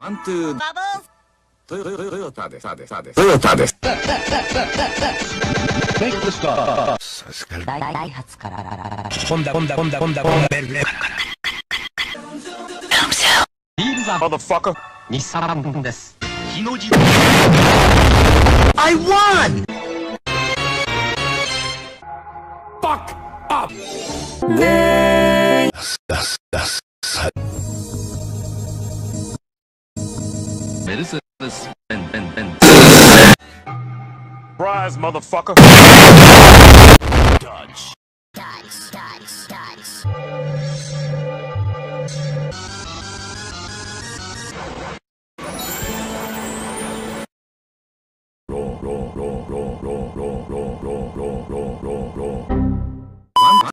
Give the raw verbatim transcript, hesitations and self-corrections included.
ワンツーバブートヨトヨトヨタです。トヨタです。 ダイハツからホンダホンダホンダホンダホンダベルレビールザマザファカ日産です。日の字 I won! Fuck up! ねーメルセデスベンベンベン Rise, motherfucker! Dodge. Dodge, dodge.